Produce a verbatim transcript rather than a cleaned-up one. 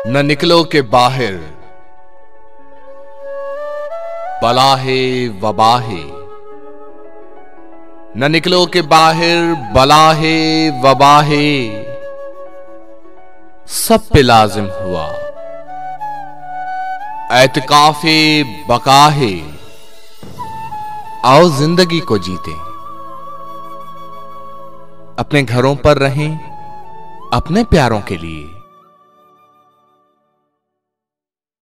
न निकलो के बाहर, बला है वबा है। न निकलो के बाहर, बला है वबा है। सब पे लाजिम हुआ एतकाफे बका है। आओ जिंदगी को जीते, अपने घरों पर रहें अपने प्यारों के लिए।